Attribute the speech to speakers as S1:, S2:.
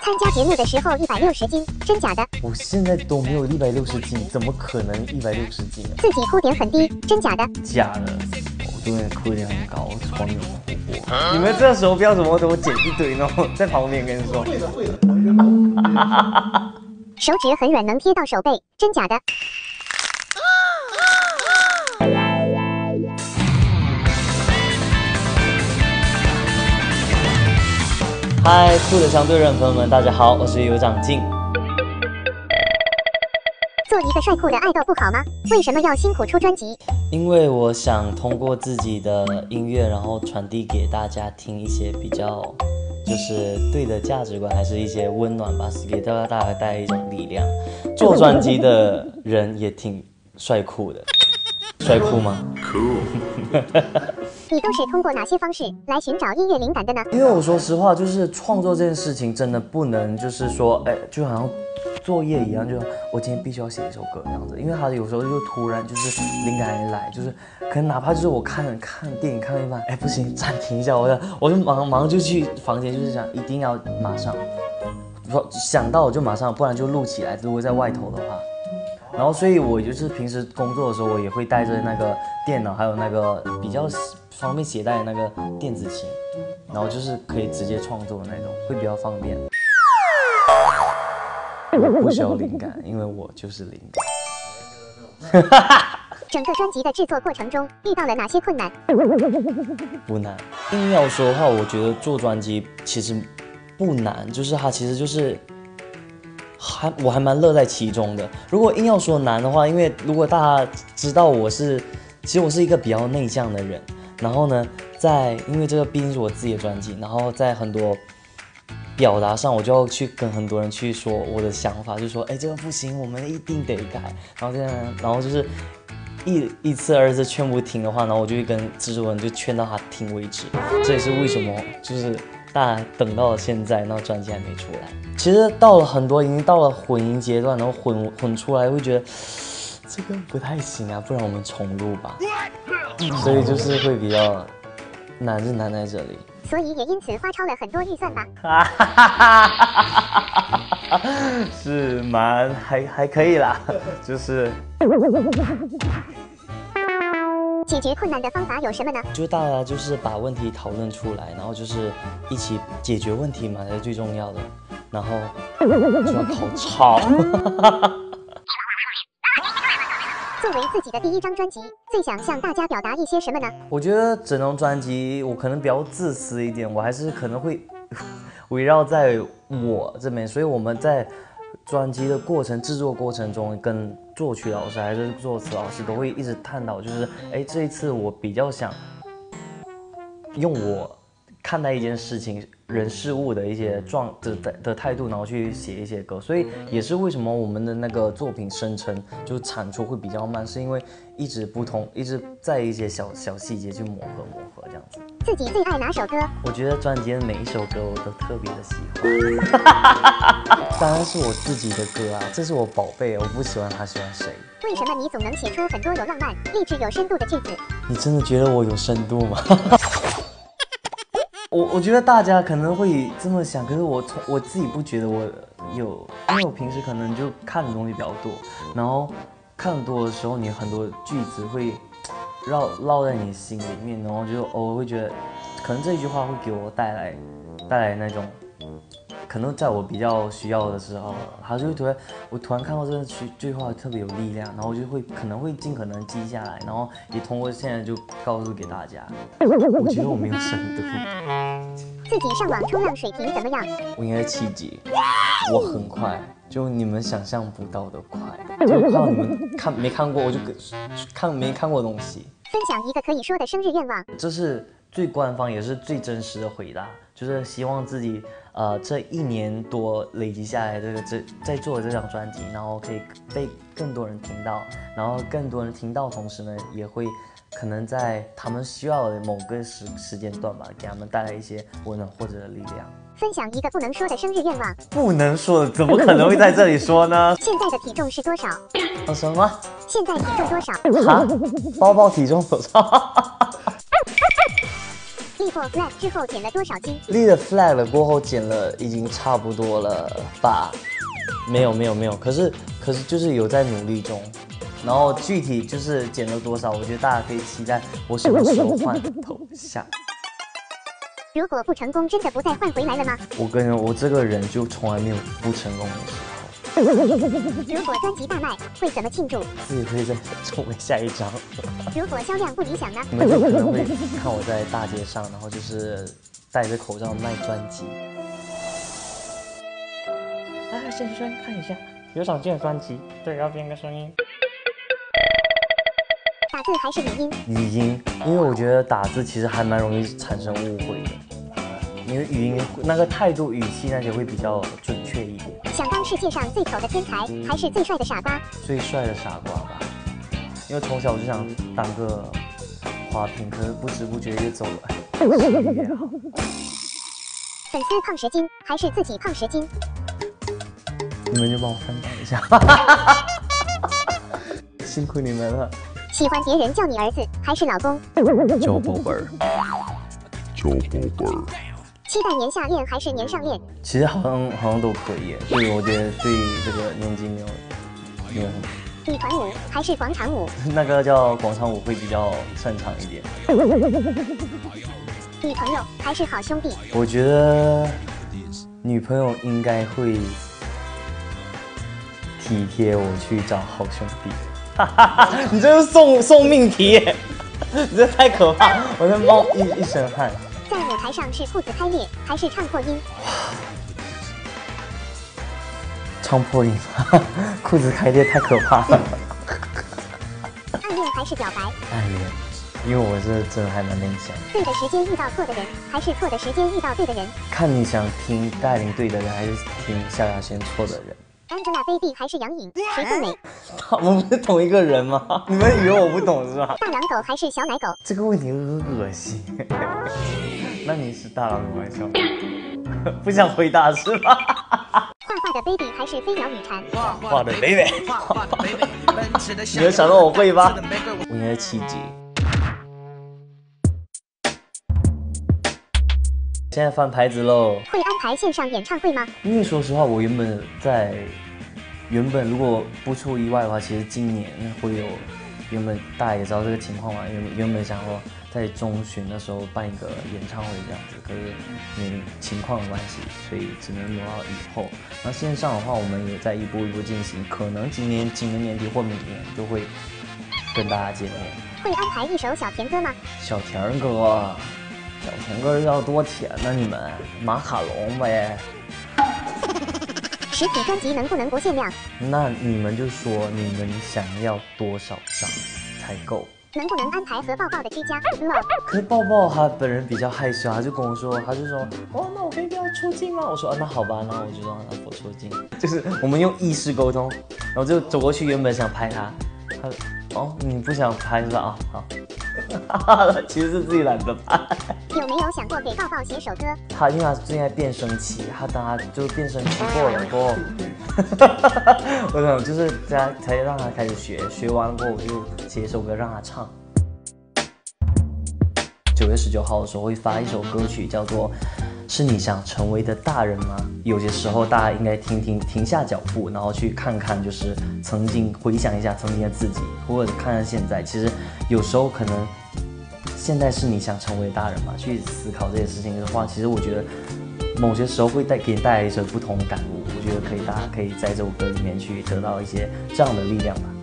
S1: 参加节目的时候160斤，真假的？
S2: 我现在都没有160斤，怎么可能160斤啊？
S1: 自己哭点很低，真假的？
S2: 假的，我对面哭点很高，我从来没有哭过。你们这时候不要什么都剪一堆哦，在旁边跟你说。会的会的。
S1: 手指很软，能贴到手背，真假的？
S2: 嗨，酷的相对论朋友们，大家好，我是有长进。
S1: 做一个帅酷的爱豆不好吗？为什么要辛苦出专辑？
S2: 因为我想通过自己的音乐，然后传递给大家听一些比较就是对的价值观，还是一些温暖吧，给大家带来一种力量。做专辑的人也挺帅酷的，帅酷吗？酷。
S1: 你都是通过哪些方式来寻找音乐灵感的呢？
S2: 因为我说实话，就是创作这件事情真的不能就是说，就好像作业一样，就我今天必须要写一首歌这样子，因为它有时候就突然就是灵感一来，就是可能哪怕就是我看电影看到一半，不行，暂停一下，我就马上就去房间，就是想一定要马上想到我就马上，不然就录起来。如果在外头的话。然后，所以我就是平时工作的时候，我也会带着那个电脑，还有那个比较方便携带的那个电子琴，然后就是可以直接创作的那种，会比较方便。我不需要灵感，因为我就是灵感。
S1: 整个专辑的制作过程中遇到了哪些困难？
S2: 不难，硬要说的话，我觉得做专辑其实不难，就是它其实就是。我还蛮乐在其中的。如果硬要说难的话，因为如果大家知道其实我是一个比较内向的人。然后呢，因为这个毕竟是我自己的专辑，然后在很多表达上，我就要去跟很多人去说我的想法，就说这个不行，我们一定得改。然后这样，然后就是一次二次劝不听的话，然后我就会跟制作人就劝到他听为止。这也是为什么就是大家等到了现在，那专辑还没出来。其实到了已经到了混音阶段，然后混出来会觉得这个不太行啊，不然我们重录吧。所以就是会比较难，是难在这里。
S1: 所以也因此花超了很多预算吧。
S2: 是还可以啦，就是。
S1: 解决困难的方法有什么呢？
S2: 就大家就是把问题讨论出来，然后就是一起解决问题嘛，才是最重要的。然后就要考超。
S1: 作为自己的第一张专辑，最想向大家表达一些什么呢？
S2: 我觉得整张专辑我可能比较自私一点，我还是可能会围绕在我这边，所以我们在专辑的制作过程中，跟作曲老师还是作词老师都会一直探讨，就是这一次我比较想用我看待一件事情、人事物的一些的态度，然后去写一些歌，所以也是为什么我们的那个作品生成就产出会比较慢，是因为一直在一些小细节去磨合这样子。
S1: 自己最爱哪首歌？
S2: 我觉得专辑的每一首歌我都特别的喜欢。当然是我自己的歌啊，这是我宝贝，我不喜欢他喜欢谁。
S1: 为什么你总能写出很多有浪漫、励志、有深度的句子？
S2: 你真的觉得我有深度吗？我觉得大家可能会这么想，可是我自己不觉得我有，因为我平时可能就看的东西比较多，然后看多的时候，你很多句子会绕在你心里面，然后就偶尔会觉得，可能这一句话会给我带来那种，可能在我比较需要的时候，他就会我突然看到这句话特别有力量，然后我就可能会尽可能记下来，然后也通过现在就告诉给大家。我觉得我没有深度。
S1: 自己上网冲浪水平怎么样？
S2: 我应该是7级，我很快，就你们想象不到的快，就快到你们没看过，我就没看过东西。
S1: 分享一个可以说的生日愿望，
S2: 这是最官方也是最真实的回答，就是希望自己这1年多累积下来在做这张专辑，然后可以被更多人听到，然后更多人听到同时呢，也会可能在他们需要的某个时间段吧，给他们带来一些温暖或者的力量。
S1: 分享一个不能说的生日愿望。
S2: 不能说的，怎么可能会在这里说呢？
S1: 现在的体重是多少？
S2: 什么？
S1: 现在体重多少？
S2: 包体重多少？
S1: 立过 flag 之后减了多少斤？
S2: 立了 flag 了过后减了已经差不多了吧？没有，可是就是有在努力中。然后具体就是减了多少，我觉得大家可以期待我什么时候换头像。
S1: 如果不成功，真的不再换回来了吗？
S2: 我跟你说，我这个人就从来没有不成功的时候。
S1: 如果专辑大卖，会怎么庆祝？
S2: 自己会再成为下一张。
S1: 如果销量不理想呢？
S2: 你们就可能会看我在大街上，然后就是戴着口罩卖专辑。先生看一下，有少见的专辑，对，要编个声音。
S1: 打字还是语音？
S2: 语音，因为我觉得打字其实还蛮容易产生误会的，因为语音那个态度、语气那些会比较准确一点。
S1: 想当世界上最丑的天才，还是最帅的傻瓜？
S2: 最帅的傻瓜吧，因为从小就想当个花瓶，可是不知不觉就走了。
S1: 粉丝胖10斤，还是自己胖10斤？
S2: 你们就帮我分担一下，辛苦你们了。
S1: 喜欢别人叫你儿子还是老公？
S2: 叫宝贝儿。
S1: 期待年下恋还是年上恋？
S2: 其实好像都可以，所以我觉得对这个年纪没有很。
S1: 女团舞还是广场舞？
S2: 那个叫广场舞会比较擅长一点。
S1: 女朋友还是好兄弟？
S2: 我觉得女朋友应该会体贴我去找好兄弟。你这是送命题耶，你这太可怕，我在冒一身汗。
S1: 在舞台上是裤子开裂还是唱破音？
S2: 唱破音，裤子开裂太可怕了。
S1: 暗恋还是表白？
S2: 暗恋，因为我是真的还蛮内向。
S1: 对的时间遇到错的人，还是错的时间遇到对的人？
S2: 看你想听戴琳对的人，还是听萧亚轩错的人。
S1: Angelababy 还是杨颖，谁更美？
S2: 他们不是同一个人吗？你们以为我不懂是吧？
S1: 大狼狗还是小奶狗？
S2: 这个问题恶心。那你是大狼狗还是小奶狗？不想回答是吧？
S1: 画画的 baby 还是飞鸟与蝉？
S2: 画的 baby。你有想到我会吧？我应该是7级。现在翻牌子喽。
S1: 会安排线上演唱会吗？
S2: 因为说实话，我原本如果不出意外的话，其实今年会有，原本大家也知道这个情况嘛，原本想说在中旬的时候办一个演唱会这样子，可是因为情况的关系，所以只能挪到以后。那线上的话，我们也在一步一步进行，可能今年年底或明年就会跟大家见面。
S1: 会安排一首小甜歌吗？
S2: 小甜歌。小甜歌要多甜呢？你们马卡龙呗。
S1: 实体专辑能不能不限量？
S2: 那你们就说你们想要多少张才够？
S1: 能不能安排和抱抱的居家？
S2: 可是抱抱他本人比较害羞，他就跟我说，哦，那我可以不要出镜吗？我说，那好吧，那我就让他不出镜。就是我们用意识沟通，然后就走过去，原本想拍他，哦，你不想拍是吧？啊，好。其实是自己懒得拍。
S1: 有没有想过给抱抱写首歌？
S2: 因为他正在变声期，等他就变声期过了过后，我想就是才让他开始学完过后我就写一首歌让他唱。9月19号的时候会发一首歌曲，叫做是你想成为的大人吗？有些时候大家应该停下脚步，然后去看看，就是曾经回想一下曾经的自己，或者看看现在。其实有时候可能现在是你想成为的大人嘛？去思考这些事情的话，其实我觉得某些时候会给你带来一些不同的感悟。我觉得大家可以在这首歌里面去得到一些这样的力量吧。